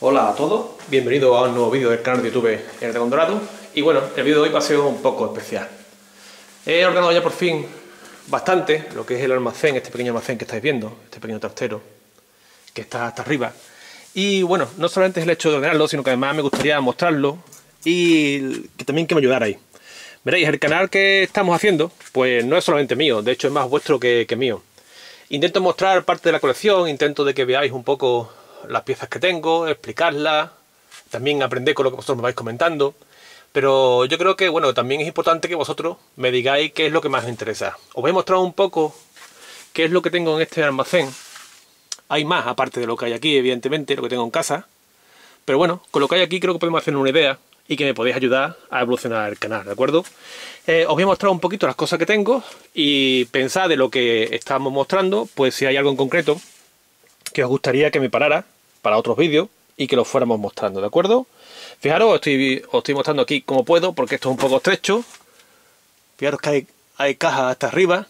Hola a todos, bienvenidos a un nuevo vídeo del canal de YouTube El Dragón Dorado. Y bueno, el vídeo de hoy va a ser un poco especial. He ordenado ya por fin bastante lo que es el almacén, este pequeño almacén que estáis viendo, este pequeño trastero que está hasta arriba. Y bueno, no solamente es el hecho de ordenarlo, sino que además me gustaría mostrarlo y que también que me ayudarais. Veréis, el canal que estamos haciendo, pues no es solamente mío, de hecho es más vuestro que mío. Intento mostrar parte de la colección, intento de que veáis un poco las piezas que tengo, explicarlas, también aprender con lo que vosotros me vais comentando. Pero yo creo que bueno, también es importante que vosotros me digáis qué es lo que más os interesa. Os voy a mostrar un poco qué es lo que tengo en este almacén. Hay más aparte de lo que hay aquí, evidentemente, lo que tengo en casa. Pero bueno, con lo que hay aquí creo que podemos hacer una idea y que me podéis ayudar a evolucionar el canal, ¿de acuerdo? Os voy a mostrar un poquito las cosas que tengo y pensad de lo que estamos mostrando, pues si hay algo en concreto que os gustaría que me parara para otros vídeos y que los fuéramos mostrando, ¿de acuerdo? Fijaros, os estoy mostrando aquí como puedo porque esto es un poco estrecho. Fijaros que hay cajas hasta arriba.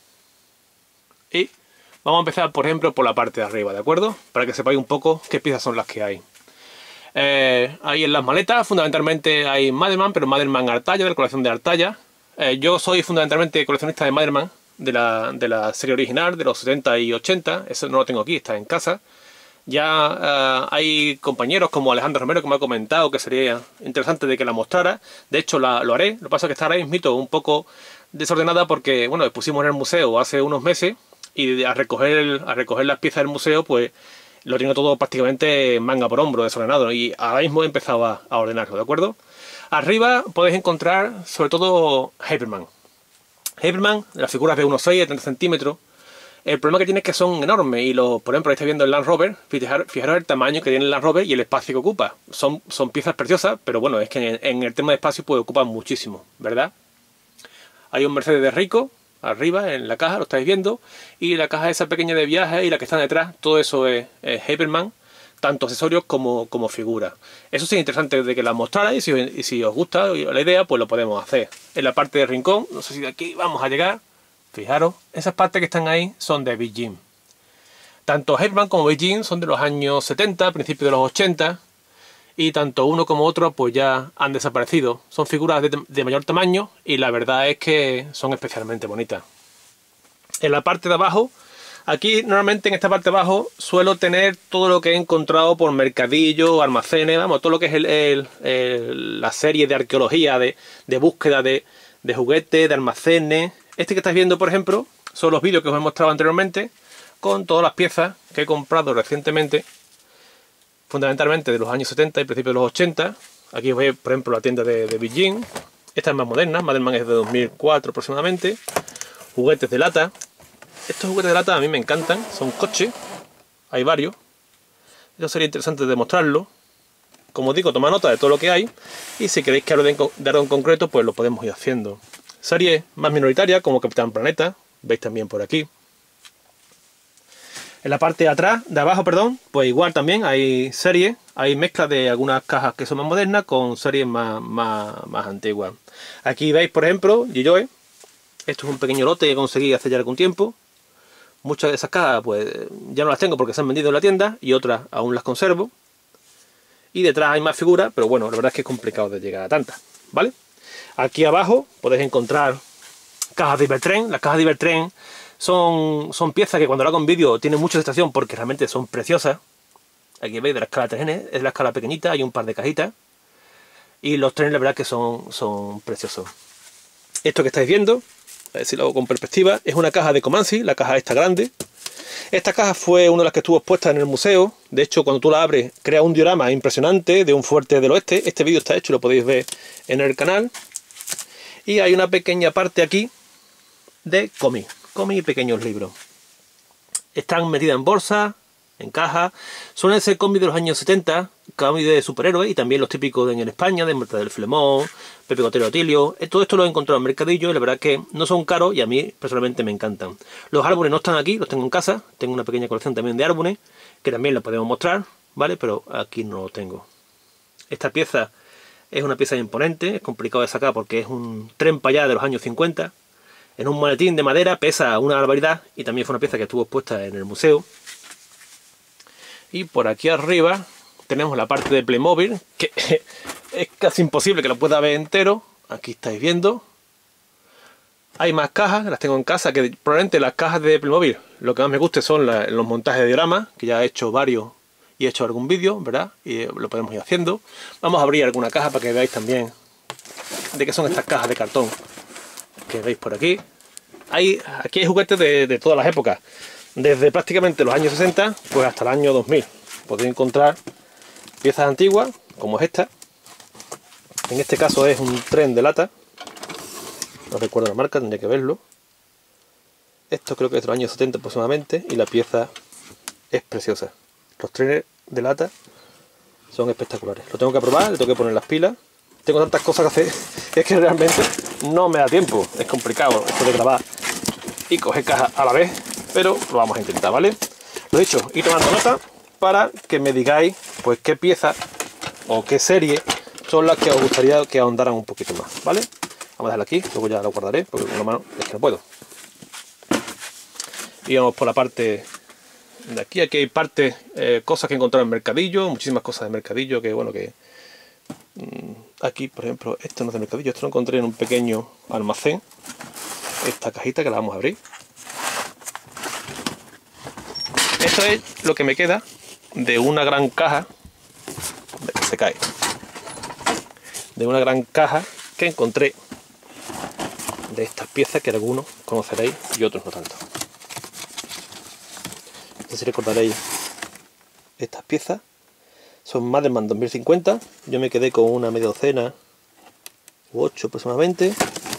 Y vamos a empezar, por ejemplo, por la parte de arriba, ¿de acuerdo? Para que sepáis un poco qué piezas son las que hay. Ahí en las maletas fundamentalmente hay Masterman, pero Masterman Artaya, de la colección de Artaya. Yo soy fundamentalmente coleccionista de Masterman, de la serie original, de los 70 y 80. Eso no lo tengo aquí, está en casa. Ya hay compañeros como Alejandro Romero que me ha comentado que sería interesante de que la mostrara. De hecho lo haré, lo que pasa es que está ahora mismo un poco desordenada porque bueno, expusimos en el museo hace unos meses y a recoger las piezas del museo pues lo tengo todo prácticamente manga por hombro, desordenado, y ahora mismo he empezado a ordenarlo, ¿de acuerdo? Arriba podéis encontrar sobre todo Hyperman. Hyperman, las figuras de 1.6 de 30 centímetros. El problema que tiene es que son enormes y por ejemplo, ahí estáis viendo el Land Rover. Fijaros el tamaño que tiene el Land Rover y el espacio que ocupa. Son piezas preciosas, pero bueno, es que en el tema de espacio pues ocupan muchísimo, ¿verdad? Hay un Mercedes de Rico arriba en la caja, lo estáis viendo, y la caja esa pequeña de viaje y la que está detrás, todo eso es Hyperman, tanto accesorios como figuras. Eso sí es interesante de que la mostrarais y si os gusta la idea, pues lo podemos hacer. En la parte de rincón, no sé si de aquí vamos a llegar. Fijaros, esas partes que están ahí son de Big Jim. Tanto Hyperman como Big Jim son de los años 70, principios de los 80, y tanto uno como otro pues ya han desaparecido. Son figuras de mayor tamaño y la verdad es que son especialmente bonitas. En la parte de abajo, aquí normalmente en esta parte de abajo suelo tener todo lo que he encontrado por mercadillo, almacenes, vamos, todo lo que es la serie de arqueología, de búsqueda de juguetes, de almacenes. Este que estáis viendo, por ejemplo, son los vídeos que os he mostrado anteriormente, con todas las piezas que he comprado recientemente, fundamentalmente de los años 70 y principios de los 80. Aquí veis, por ejemplo, la tienda de Big Jim. Esta es más moderna, Masterman es de 2004 aproximadamente. Juguetes de lata. Estos juguetes de lata a mí me encantan, son coches, hay varios. Eso sería interesante demostrarlo. Como digo, toma nota de todo lo que hay y si queréis que hable de algo en concreto, pues lo podemos ir haciendo. Series más minoritarias como Capitán Planeta, veis también por aquí. En la parte de atrás, de abajo, perdón, pues igual también hay series, hay mezclas de algunas cajas que son más modernas con series más antiguas. Aquí veis, por ejemplo, G.I. Joe. Esto es un pequeño lote que conseguí hace ya algún tiempo. Muchas de esas cajas pues ya no las tengo porque se han vendido en la tienda y otras aún las conservo. Y detrás hay más figuras, pero bueno, la verdad es que es complicado de llegar a tantas, ¿vale? Aquí abajo podéis encontrar cajas de Ibertren. Las cajas de Ibertren son piezas que cuando lo hago en vídeo tienen mucha estación porque realmente son preciosas. Aquí veis de la escala 3N, es la escala pequeñita, hay un par de cajitas. Y los trenes la verdad que son preciosos. Esto que estáis viendo, a ver si lo hago con perspectiva, es una caja de Comanche, la caja esta grande. Esta caja fue una de las que estuvo expuesta en el museo. De hecho, cuando tú la abres, crea un diorama impresionante de un fuerte del oeste. Este vídeo está hecho y lo podéis ver en el canal. Y hay una pequeña parte aquí de cómic y pequeños libros. Están metidas en bolsa, en caja. Suelen ser cómics de los años 70, cómics de superhéroes y también los típicos en España, de Marta del Flemón, Pepe Cotero Otilio. Todo esto lo he encontrado en mercadillo y la verdad es que no son caros y a mí personalmente me encantan. Los árboles no están aquí, los tengo en casa. Tengo una pequeña colección también de árboles que también la podemos mostrar, ¿vale? Pero aquí no lo tengo. Esta pieza es una pieza imponente, es complicado de sacar porque es un tren para allá de los años 50. En un maletín de madera, pesa una barbaridad y también fue una pieza que estuvo expuesta en el museo. Y por aquí arriba tenemos la parte de Playmobil, que es casi imposible que lo pueda ver entero. Aquí estáis viendo. Hay más cajas, las tengo en casa, que probablemente las cajas de Playmobil lo que más me guste son los montajes de dioramas, que ya he hecho varios y he hecho algún vídeo, ¿verdad? Y lo podemos ir haciendo. Vamos a abrir alguna caja para que veáis también de qué son estas cajas de cartón que veis por aquí. Aquí hay juguetes de todas las épocas, desde prácticamente los años 60 pues hasta el año 2000. Podéis encontrar piezas antiguas como es esta. En este caso es un tren de lata, no recuerdo la marca, tendría que verlo. Esto creo que es de los años 70 aproximadamente y la pieza es preciosa. Los trenes de lata son espectaculares. Lo tengo que probar, le tengo que poner las pilas. Tengo tantas cosas que hacer, es que realmente no me da tiempo. Es complicado esto de grabar y coger cajas a la vez, pero lo vamos a intentar, ¿vale? Lo dicho, ir tomando nota para que me digáis pues qué piezas o qué series son las que os gustaría que ahondaran un poquito más, ¿vale? Vamos a dejarla aquí, luego ya lo guardaré, porque con la mano es que no puedo. Y vamos por la parte de aquí. Aquí hay partes, cosas que he encontrado en mercadillo, muchísimas cosas de mercadillo que, bueno, que... aquí, por ejemplo, esto no es de mercadillo, esto lo encontré en un pequeño almacén. Esta cajita que la vamos a abrir. Esto es lo que me queda de una gran caja, que se cae, de una gran caja que encontré de estas piezas que algunos conoceréis y otros no tanto. No sé si recordaréis estas piezas. Son Madelman 2050. Yo me quedé con una media docena u 8 aproximadamente.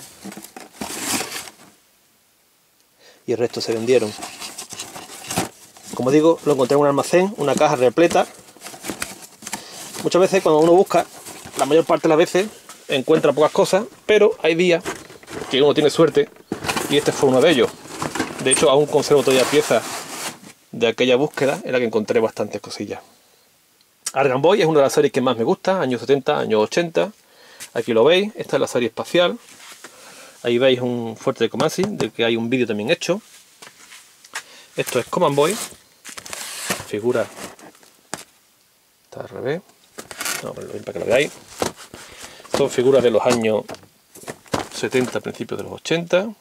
Y el resto se vendieron. Como digo, lo encontré en un almacén, una caja repleta. Muchas veces cuando uno busca, la mayor parte de las veces encuentra pocas cosas, pero hay días que uno tiene suerte y este fue uno de ellos. De hecho, aún conservo todavía piezas de aquella búsqueda en la que encontré bastantes cosillas. Argan Boy es una de las series que más me gusta, años 70, años 80. Aquí lo veis, esta es la serie espacial. Ahí veis un fuerte de Comanche, del que hay un vídeo también hecho. Esto es Command Boy. Figura. Está al revés. No, pero para que lo veáis. Son figuras de los años 70, principios de los 80.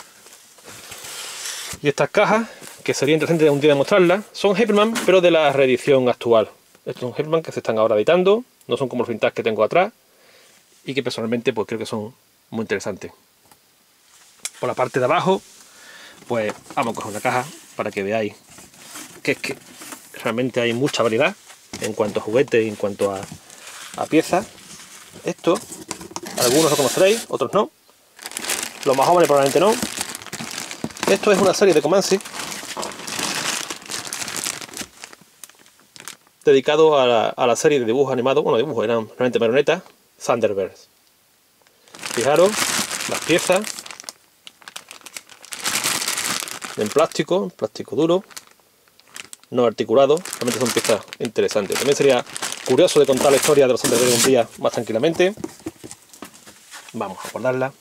Y estas cajas, que sería interesante un día demostrarlas, son Hyperman, pero de la reedición actual. Estos son Hyperman que se están ahora editando, no son como los vintage que tengo atrás, y que personalmente pues creo que son muy interesantes. Por la parte de abajo, pues vamos a coger una caja para que veáis que es que realmente hay mucha variedad en cuanto a juguetes y en cuanto a piezas. Esto, algunos lo conoceréis, otros no. Los más jóvenes probablemente no. Esto es una serie de Comanche dedicado a la serie de dibujos animados, bueno, dibujos eran realmente marionetas, Thunderbirds. Fijaros las piezas en plástico duro, no articulado, realmente son piezas interesantes. También sería curioso de contar la historia de los Thunderbirds un día más tranquilamente. Vamos a guardarla.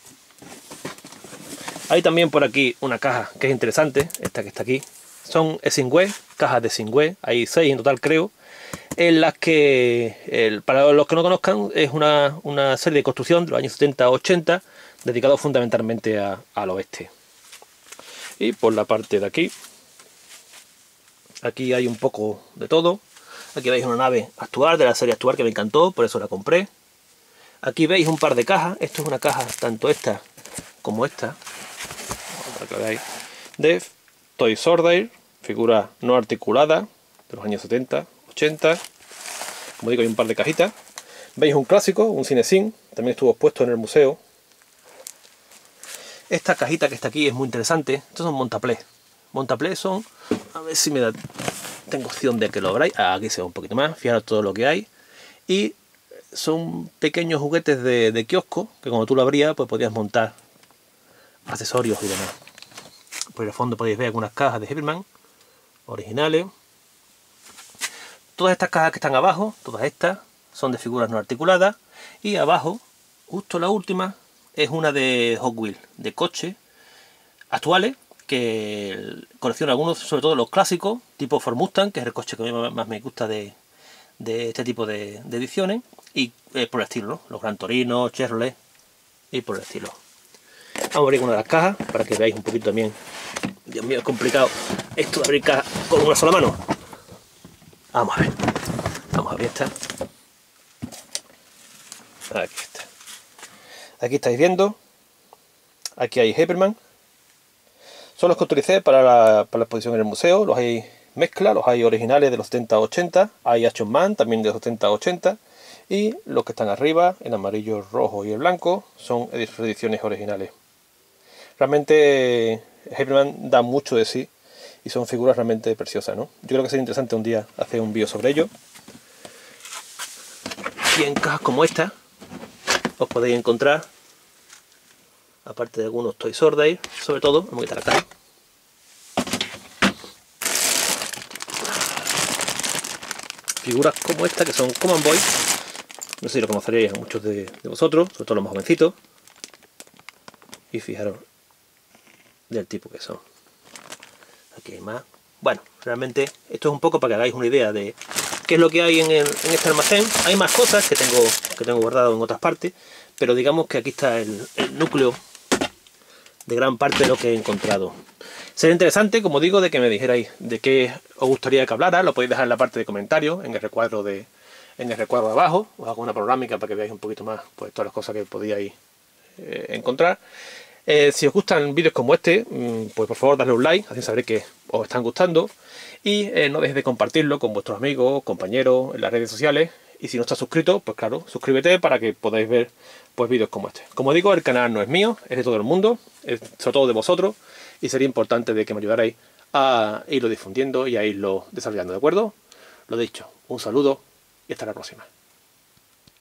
Hay también por aquí una caja que es interesante, esta que está aquí. Son Singway, cajas de Singway, hay 6 en total creo, en las que, para los que no conozcan, es una serie de construcción de los años 70-80, dedicado fundamentalmente al oeste. Y por la parte de aquí, aquí hay un poco de todo. Aquí veis una nave actual, de la serie actual, que me encantó, por eso la compré. Aquí veis un par de cajas, esto es una caja, tanto esta como esta, para que veáis, de Toy Soldier, figura no articulada, de los años 70, 80. Como digo, hay un par de cajitas. Veis un clásico, un Cinesin, también estuvo expuesto en el museo. Esta cajita que está aquí es muy interesante. Estos son montaplés. Montaplés son, a ver si me da, tengo opción de que lo veáis. Aquí se ve un poquito más, fijaros todo lo que hay. Y son pequeños juguetes de kiosco, que cuando tú lo abrías, pues podías montar accesorios y demás. Por el fondo podéis ver algunas cajas de Hyperman originales. Todas estas cajas que están abajo, todas estas, son de figuras no articuladas. Y abajo, justo la última, es una de Hot Wheels, de coches actuales, que colecciono algunos, sobre todo los clásicos, tipo Ford Mustang, que es el coche que a mí más me gusta de de este tipo de ediciones y por el estilo, ¿no? Los Gran Torino, Chevrolet y por el estilo. Vamos a abrir una de las cajas para que veáis un poquito también. Dios mío, es complicado esto de abrir cajas con una sola mano. Vamos a ver. Vamos a abrir esta. Aquí está. Aquí estáis viendo. Aquí hay Hyperman. Son los que utilicé para la exposición en el museo. Los hay mezcla, los hay originales de los 70-80. Hay Action Man también de los 70-80. Y los que están arriba, en amarillo, rojo y el blanco, son ediciones originales. Realmente Hyperman da mucho de sí y son figuras realmente preciosas, ¿no? Yo creo que sería interesante un día hacer un vídeo sobre ello. Y en cajas como esta os podéis encontrar, aparte de algunos Toy Sorday, sobre todo, vamos a quitar la caja. Figuras como esta que son Command Boy. No sé si lo conoceréis a muchos de vosotros, sobre todo los más jovencitos. Y fijaros del tipo que son. Aquí hay más. Bueno, realmente esto es un poco para que hagáis una idea de qué es lo que hay en este almacén. Hay más cosas que tengo guardado en otras partes, pero digamos que aquí está el núcleo de gran parte de lo que he encontrado. Sería interesante, como digo, de que me dijerais de qué os gustaría que hablara. Lo podéis dejar en la parte de comentarios, en el recuadro de abajo. Os hago una panorámica para que veáis un poquito más, pues, todas las cosas que podíais encontrar. Si os gustan vídeos como este, pues por favor dadle un like, así sabré que os están gustando. Y no dejéis de compartirlo con vuestros amigos, compañeros, en las redes sociales. Y si no estás suscrito, pues claro, suscríbete para que podáis ver, pues, vídeos como este. Como digo, el canal no es mío, es de todo el mundo, es sobre todo de vosotros. Y sería importante de que me ayudarais a irlo difundiendo y a irlo desarrollando, ¿de acuerdo? Lo dicho, un saludo y hasta la próxima.